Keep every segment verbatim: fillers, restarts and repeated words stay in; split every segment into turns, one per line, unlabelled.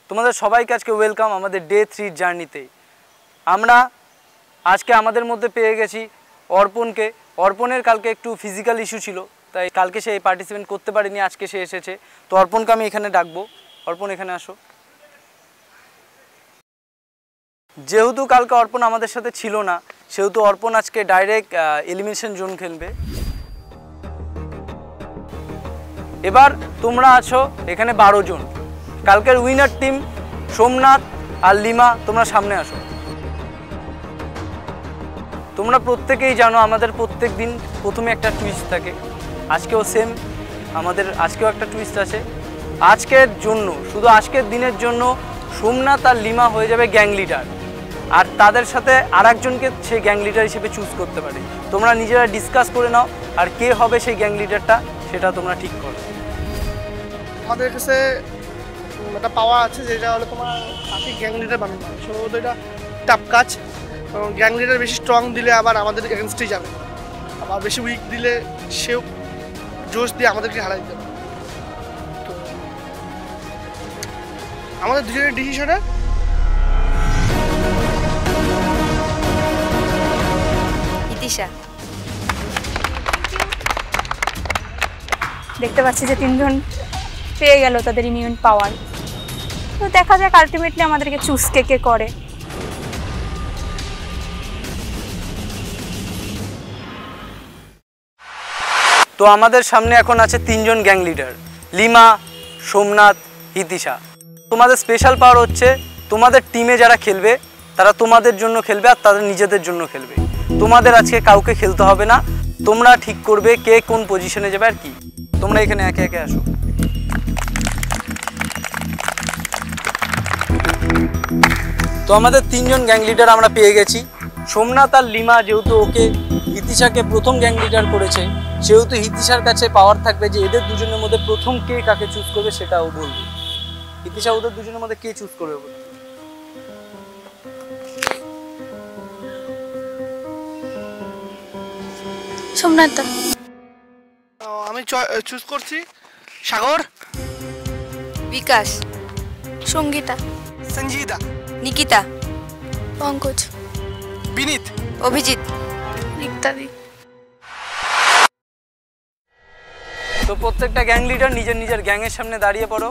তোমাদের সবাইকে আজকে ওয়েলকাম আমাদের ডে থ্রি জার্নিতে। আমরা আজকে আমাদের মধ্যে পেয়ে গেছি অর্পণকে। অর্পণের কালকে একটু ফিজিক্যাল ইস্যু ছিল, তাই কালকে সে পার্টিসিপেট করতে পারেনি, আজকে সে এসেছে। তো অর্পণকে আমি এখানে ডাকবো। অর্পণ এখানে আসো। যেহেতু কালকে অর্পণ আমাদের সাথে ছিল না, সেহেতু অর্পণ আজকে ডাইরেক্ট এলিমিনেশন জোন খেলবে। এবার তোমরা আছো এখানে বারো জন। কালকের উইনার টিম সোমনাথ আর লিমা, তোমরা সামনে আসো। তোমরা প্রত্যেকেই জানো আমাদের প্রত্যেক দিন প্রথমে একটা টুইস্ট থাকে, আজকেও সেম, আমাদের আজকেও একটা টুইস্ট আছে। আজকের জন্য, শুধু আজকের দিনের জন্য সোমনাথ আর লিমা হয়ে যাবে গ্যাং লিডার, আর তাদের সাথে আর একজনকে সেই গ্যাং লিডার হিসেবে চুজ করতে পারে। তোমরা নিজেরা ডিসকাস করে নাও আর কে হবে সেই গ্যাং লিডারটা সেটা তোমরা ঠিক করো।
আমাদের কাছে একটা পাওয়া আছে যেটা হলো তোমার তাকে গ্যাং লিডার বানানো, সম্ভবত এটা টাফ কাজ। গ্যাং লিডার বেশি স্ট্রং দিলে আবার আমাদের এগেনস্টেই যাবে, আবার বেশি উইক দিলে সেও জোশ দিয়ে আমাদেরকে হারাই দিতে পারে। তো আমাদের দুজনের ডিসিশনে
ইতিশা। দেখতে পাচ্ছি যে তিনজন পেয়ে গেল তাদের ইমিউন পাওয়ার। তো দেখা যাক আলটিমেটলি আমাদেরকে চুজ কে কে করে।
তো আমাদের সামনে এখন আছে তিনজন গ্যাং লিডার, লিমা, সোমনাথ, ইতিশা। তোমাদের স্পেশাল পাওয়ার হচ্ছে তোমাদের টিমে যারা খেলবে তারা তোমাদের জন্য খেলবে আর তাদের নিজেদের জন্য খেলবে। তোমাদের আজকে কাউকে খেলতে হবে না, তোমরা ঠিক করবে কে কোন পজিশনে যাবে আর কি। তোমরা এখানে একে একে আসো। তো আমাদের তিনজন গ্যাং লিডার আমরা পেয়ে গেছি। সোমনাথ আর লিমা যেহেতু ওকে ইতিশাকে প্রথম গ্যাং লিডার করেছে, সেহেতু ইতিশার কাছে পাওয়ার থাকবে যে এদের দুজনের মধ্যে প্রথম কে কাকে চুজ করবে সেটা ও বলবে। ইতিশা, ওদের দুজনের মধ্যে কে চুজ করবে বলে?
সোমনাথ।
আমি চুজ করছি সাগর,
বিকাশ, সঙ্গীতা,
সঞ্জিতা,
নিকিতা, পঙ্কজ,
বিনীত,
অভিজিৎ ইত্যাদি।
তো প্রত্যেকটা গ্যাং লিডার নিজের নিজের গ্যাংয়ের সামনে দাঁড়িয়ে পড়ো।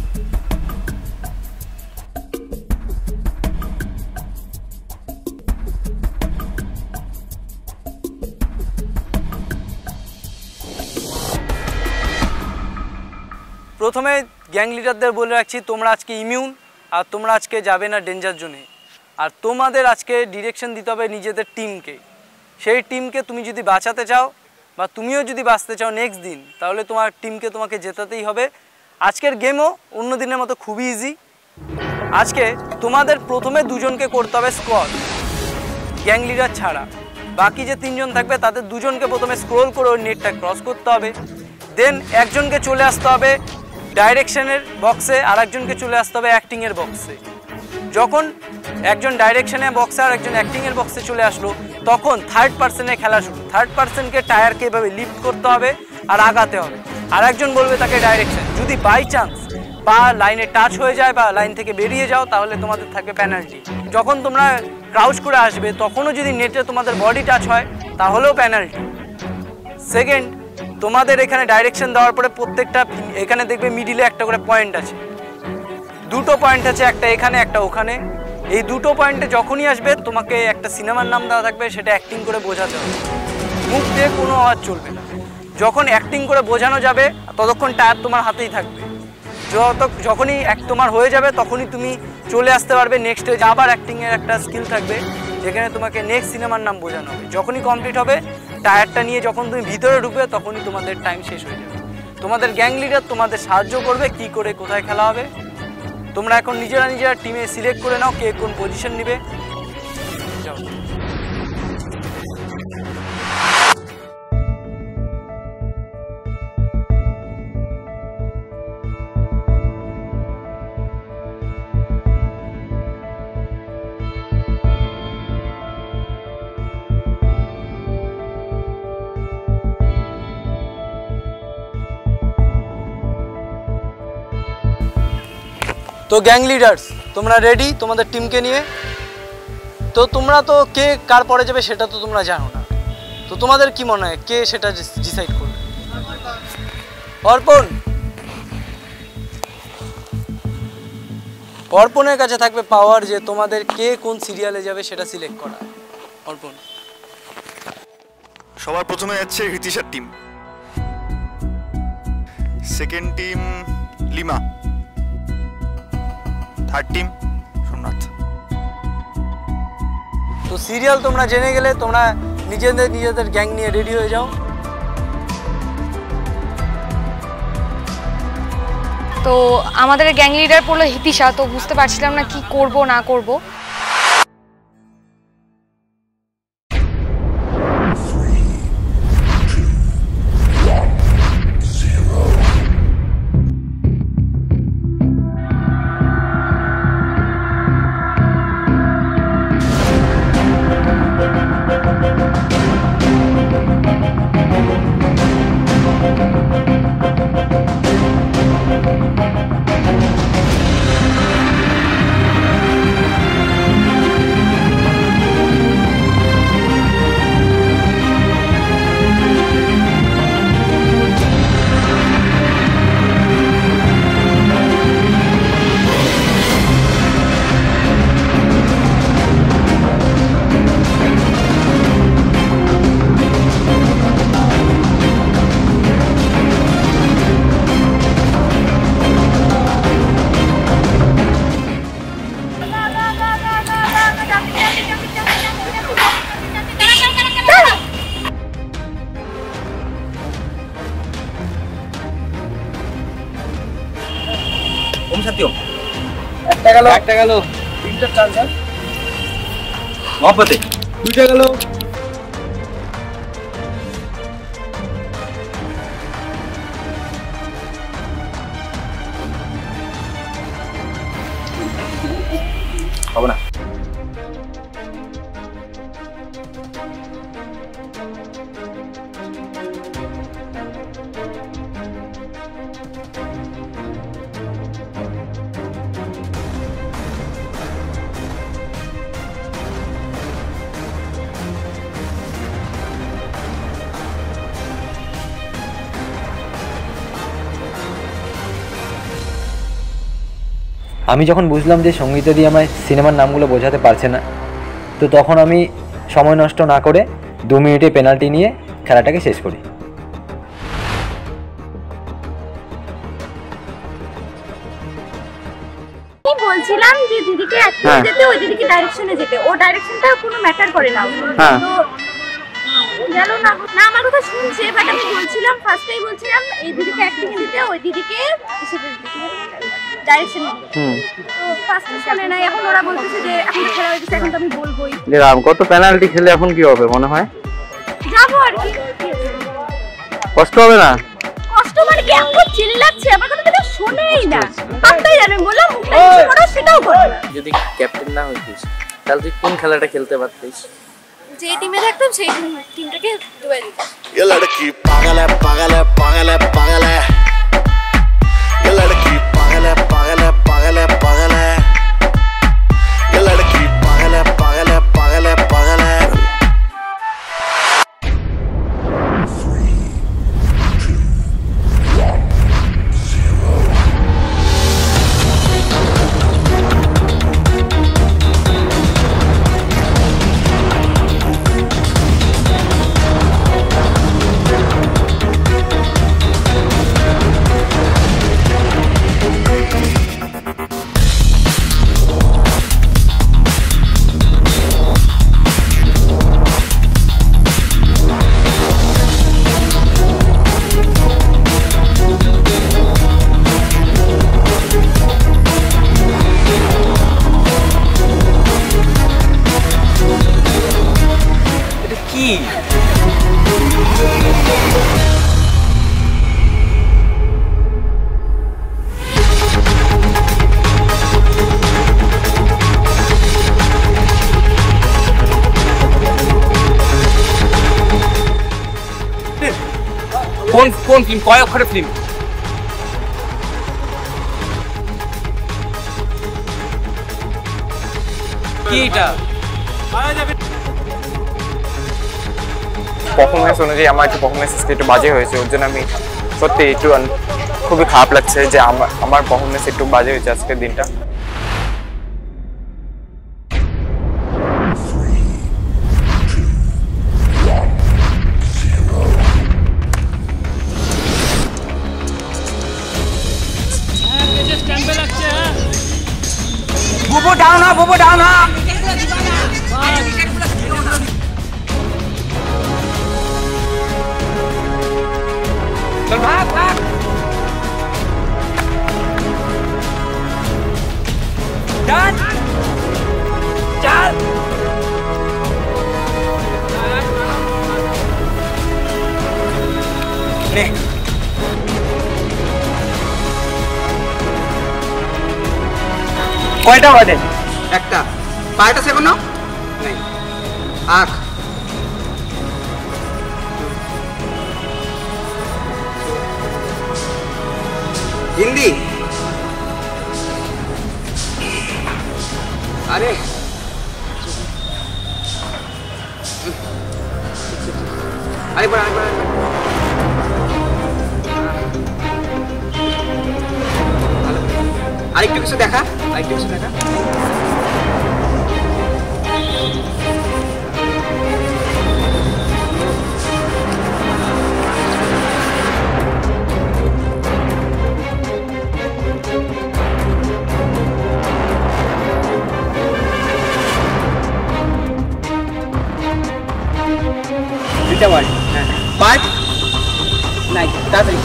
প্রথমে গ্যাং লিডারদের বলে রাখছি, তোমরা আজকে ইমিউন আর তোমরা আজকে যাবে না ডেঞ্জার জোনে। আর তোমাদের আজকে ডিরেকশন দিতে হবে নিজেদের টিমকে। সেই টিমকে তুমি যদি বাঁচাতে চাও বা তুমিও যদি বাঁচতে চাও নেক্সট দিন, তাহলে তোমার টিমকে তোমাকে জেতাতেই হবে। আজকের গেমও অন্য দিনের মতো খুবই ইজি। আজকে তোমাদের প্রথমে দুজনকে করতে হবে স্কোয়াড, গ্যাং লিডার ছাড়া। বাকি যে তিনজন থাকবে তাদের দুজনকে প্রথমে স্ক্রোল করে ওই নেটটা ক্রস করতে হবে। দেন একজনকে চলে আসতে হবে ডাইরেকশনের বক্সে, আর একজনকে চলে আসতে হবে অ্যাক্টিংয়ের বক্সে। যখন একজন ডাইরেকশনের বক্সে আর একজন অ্যাক্টিংয়ের বক্সে চলে আসলো, তখন থার্ড পার্সনে খেলা শুরু। থার্ড পার্সনকে টায়ারকে এভাবে লিফট করতে হবে আর আগাতে হবে, আর একজন বলবে তাকে ডাইরেকশন। যদি বাই চান্স পা লাইনে টাচ হয়ে যায় বা লাইন থেকে বেরিয়ে যাও, তাহলে তোমাদের থাকবে পেনাল্টি। যখন তোমরা ক্রাউচ করে আসবে তখনও যদি নেটে তোমাদের বডি টাচ হয় তাহলেও পেনাল্টি। সেকেন্ড, তোমাদের এখানে ডাইরেকশন দেওয়ার পরে প্রত্যেকটা এখানে দেখবে মিডিলে একটা করে পয়েন্ট আছে, দুটো পয়েন্ট আছে, একটা এখানে একটা ওখানে। এই দুটো পয়েন্টে যখনই আসবে তোমাকে একটা সিনেমার নাম দেওয়া থাকবে, সেটা অ্যাক্টিং করে বোঝাতে হবে, মুখ দিয়ে কোনো আওয়াজ চলবে না। যখন অ্যাক্টিং করে বোঝানো যাবে ততক্ষণ টায়ার তোমার হাতেই থাকবে। যত যখনই এক তোমার হয়ে যাবে তখনই তুমি চলে আসতে পারবে নেক্সট স্টেজ। আবার অ্যাক্টিংয়ের একটা স্কিল থাকবে যেখানে তোমাকে নেক্সট সিনেমার নাম বোঝানো হবে। যখনই কমপ্লিট হবে টায়ারটা নিয়ে যখন তুমি ভিতরে ঢুকবে তখনই তোমাদের টাইম শেষ হয়ে যাবে। তোমাদের গ্যাং লিডার তোমাদের সাহায্য করবে কি করে কোথায় খেলা হবে। তোমরা এখন নিজেরা নিজেরা টিমে সিলেক্ট করে নাও কে কোন পজিশন নেবে। যাও। তো গ্যাং লিডার্স তোমরা রেডি তোমাদের টিমকে নিয়ে? তো তোমরা তো কে কার পরে যাবে সেটা তো তোমরা জানো না, তো তোমাদের কি মনে হয় কে সেটা ডিসাইড করবে? অর্পণ, অর্পণের কাছে থাকবে পাওয়ার যে তোমাদের কে কোন সিরিয়ালে যাবে সেটা সিলেক্ট করা। অর্পণ,
সবার প্রথমে যাচ্ছে হিতিশার team, second team Lima, third team Somnath.
তো সিরিয়াল তোমরা জেনে গেলে তোমরা নিজেদের নিজেদের গ্যাং নিয়ে রেডি হয়ে যাও।
তো আমাদের গ্যাং লিডার পড়লো হিতিশা, তো বুঝতে পারছিলাম না কি করব না করব।
ওম সত্যম
একটা গেল,
একটা গেল,
তিনটা চান্স,
মহব্বতে
দুইটা গেল,
হবে না।
আমি যখন বুঝলাম যে সঙ্গীতা দিয়ে আমায় সিনেমার নামগুলো বোঝাতে পারছে না, তো তখন আমি সময় নষ্ট না করে দু মিনিটে পেনাল্টি নিয়ে খেলাটাকে শেষ করি।
আমি বলছিলাম যে দিদিকে একটু যেতে, ওই দিদিকে ডাইরেকশনে যেতে, ও ডাইরেকশনটা কোনো ম্যাটার করে না। তো গেল না, না আমার কথা শুনছে, বাট আমি বলছিলাম ফার্স্টেই বলছিলাম এই দিদিকে অ্যাক্টিং দিতে, ওই দিদিকে ডাইরেকশনে দিতে। তো ফার্স্টে শুনে না, এখন ওরা বলতেছে যে এখন তো খেলা হয়েছে, এখন তো আমি বলবোই।
কত পেনাল্টি খেলে এখন কি হবে মনে হয়?
যাবো আর কি,
কষ্ট হবে না?
কষ্ট মানে কি, এখন চিল্লাচ্ছে, আমার কথা তো শোনেই না, পাত্তাই জানে, বললাম মুখটা কিছু করো সেটাও করো না।
যদি ক্যাপ্টেন না হইতিস তাহলে তুই কোন খেলাটা খেলতে পারতিস?
যে টিমে থাকতাম সেই টিমটাকে ডুবাই দিতাম।
ये लड़की पागल है पागल है पागल है पागल है, ये लड़की पागल है पागल है पागल है पागल है, ये लड़की पागल है पागल है पागल है पागल है।
কোন কোন ফিল্ম, কয় অক্ষরের ফিল্ম?
কিটা
পারফরমেন্স অনুযায়ী আমার একটু পারফরমেন্স একটু বাজে হয়েছে, ওর জন্য আমি সত্যি একটু খুবই খারাপ লাগছে যে আমার আমার পারফরমেন্স একটু বাজে হয়েছে আজকের দিনটা।
বুবু ডাউন না, বুবু ডাউন না। চল ভাগ ভাগ। ডান চাল। নে কয়টা বাজে?
একটা পায়টা সেকো না নেই আখ হিন্দি আরে আরেকবার আরেকবার আরেকটু কিছু দেখা আরেকটু কিছু দেখা দুইটা বাড়ি হ্যাঁ পাঁচ নাই তাড়াতাড়ি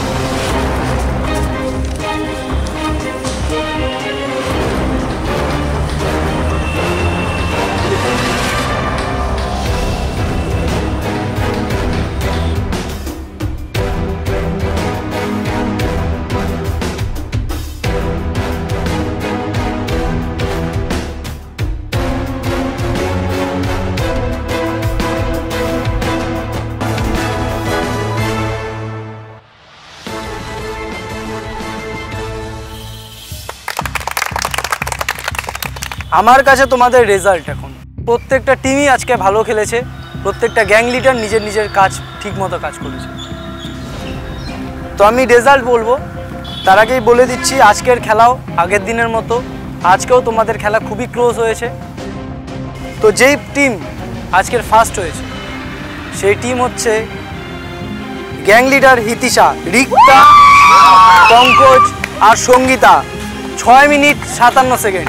আমার কাছে তোমাদের রেজাল্ট এখন প্রত্যেকটা টিমই আজকে ভালো খেলেছে, প্রত্যেকটা গ্যাং লিডার নিজের নিজের কাজ ঠিকমতো কাজ করেছে। তো আমি রেজাল্ট বলবো, তার আগেই বলে দিচ্ছি আজকের খেলাও আগের দিনের মতো আজকেও তোমাদের খেলা খুবই ক্লোজ হয়েছে। তো যেই টিম আজকের ফার্স্ট হয়েছে সেই টিম হচ্ছে গ্যাং লিডার হিতিশা, রিক্তা, পঙ্কজ আর সঙ্গীতা, ছয় মিনিট সাতান্ন সেকেন্ড।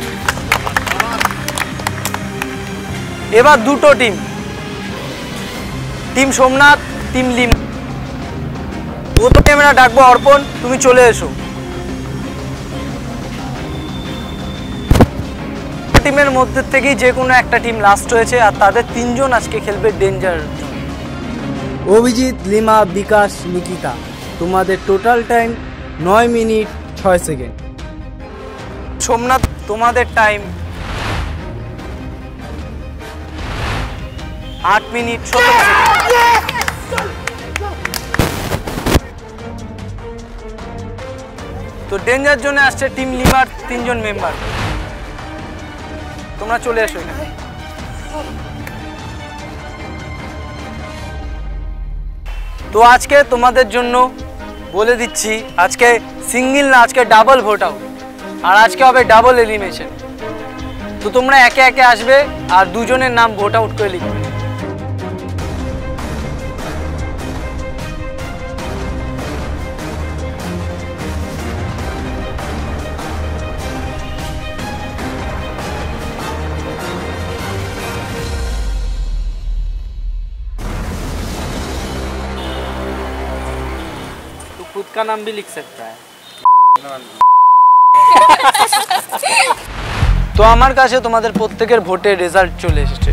এবার দুটো team, team Somnath, team Lim. প্রথমে আমরা ডাকবো অর্পণ, তুমি চলে এসো। টিমের মধ্যে থেকেই যে কোনো একটা টিম লাস্ট হয়েছে আর তাদের তিনজন আজকে খেলবে ডেঞ্জার। অভিজিৎ, লিমা, বিকাশ, নিকিতা, তোমাদের টোটাল টাইম নয় মিনিট ছয় সেকেন্ড। সোমনাথ, তোমাদের টাইম আট মিনিট সতেরো সেকেন্ড। তো ডেঞ্জার জোনে আসছে টিম লিমার তিনজন মেম্বার, তোমরা চলে এসো এখানে। তো আজকে তোমাদের জন্য বলে দিচ্ছি আজকে সিঙ্গেল না, আজকে ডাবল ভোট আউট আর আজকে হবে ডাবল এলিমিনেশন। তো তোমরা একে একে আসবে আর দুজনের নাম ভোট আউট করে লিখবে। खुद का नाम भी लिख सकता है। তো আমার কাছে তোমাদের প্রত্যেকের ভোটের রেজাল্ট চলে এসেছে।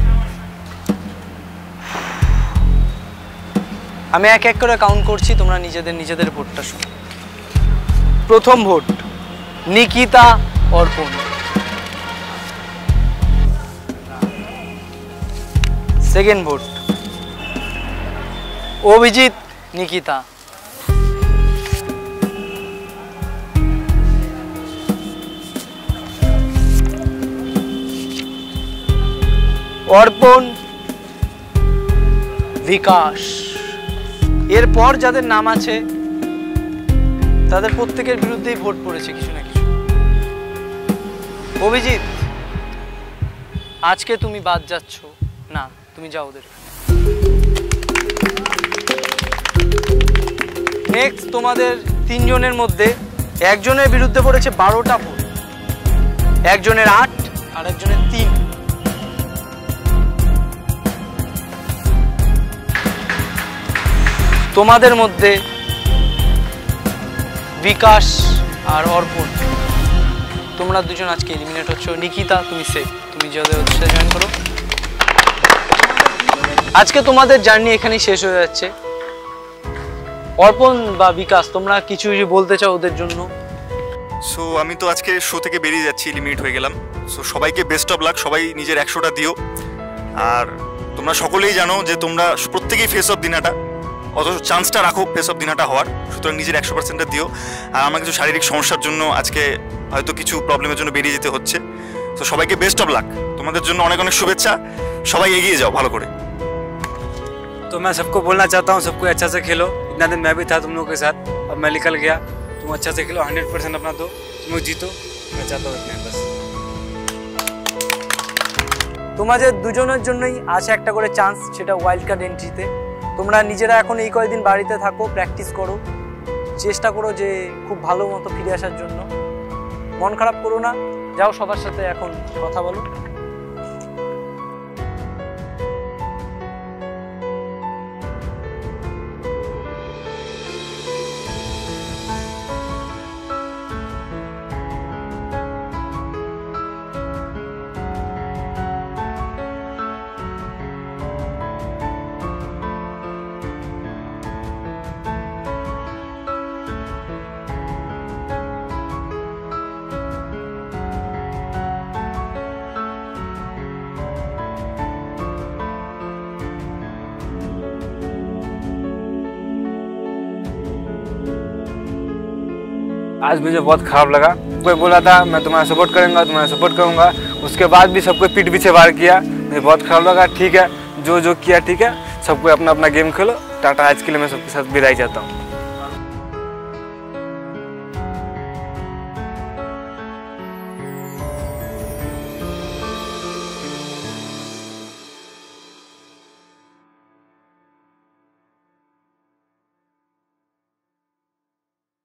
আমি এক এক করে কাউন্ট করছি, তোমরা নিজেদের নিজেদের ভোটটা শোনো। প্রথম ভোট নিকিতা অর্পণ, সেকেন্ড ভোট অভিজিৎ নিকিতা, অর্পণ, বিকাশ, এরপর যাদের নাম আছে তাদের প্রত্যেকের বিরুদ্ধেই ভোট পড়েছে কিছু না কিছু। অভিজিৎ, আজকে তুমি বাদ যাচ্ছ না, তুমি যাও ওদের। নেক্সট তোমাদের তিনজনের মধ্যে একজনের বিরুদ্ধে পড়েছে বারোটা ভোট, একজনের আট আর একজনের তিন। তোমাদের মধ্যে বিকাশ আর অর্পণ, তোমরা দুজন আজকে এলিমিনেট হচ্ছ। নিকিতা, তুমি সেফ, তুমি যাদের সাথে জয়েন করো। আজকে তোমাদের জার্নি এখানেই শেষ হয়ে যাচ্ছে। অর্পণ বা বিকাশ, তোমরা কিছু কিছু বলতে চাও ওদের জন্য?
সো আমি তো আজকে শো থেকে বেরিয়ে যাচ্ছি, লিমিট হয়ে গেলাম। সো সবাইকে বেস্ট অফ লাক, সবাই নিজের একশোটা দিও। আর তোমরা সকলেই জানো যে তোমরা প্রত্যেকেই ফেস অফ দিনাটা, অত চান্সটা রাখো ফেস অফ দিনাটা হওয়ার, সুতরাং নিজের একশো পার্সেন্টটা দিও। আর আমার কিছু শারীরিক সমস্যার জন্য আজকে হয়তো কিছু প্রবলেমের জন্য বেরিয়ে যেতে হচ্ছে। তো সবাইকে বেস্ট অফ লাক, তোমাদের জন্য অনেক অনেক শুভেচ্ছা, সবাই এগিয়ে যাও ভালো করে।
तो मैं सबको बोलना चाहता हूँ, सबको अच्छा से खेलो। इतना दिन मैं भी था तुम लोगों के साथ, अब मैं निकल गया। तुम अच्छा से खेलो, हंड्रेड परसेंट अपना दो, तुम लोग जीतो, मैं चाहता हूँ इतना बस।
তোমাদের দুজনের জন্যই আছে একটা করে চান্স, সেটা ওয়াইল্ড কার্ড এন্ট্রিতে। তোমরা নিজেরা এখন এই কয়েকদিন বাড়িতে থাকো, প্র্যাকটিস করো, চেষ্টা করো যে খুব ভালো মতো ফিরে আসার জন্য। মন খারাপ করো না, যাও সবার সাথে এখন কথা বলো।
आज मुझे बहुत खराब लगा। कोई बोला था मैं तुम्हारा सपोर्ट करूंगा, तुम्हारा सपोर्ट करूंगा, उसके बाद भी सबको पीठ पीछे वार किया, मुझे बहुत खराब लगा। ठीक है, जो जो किया ठीक है, सबको अपना अपना गेम खेलो। टाटा, आज के लिए मैं सबके साथ विदाई चाहता हूँ।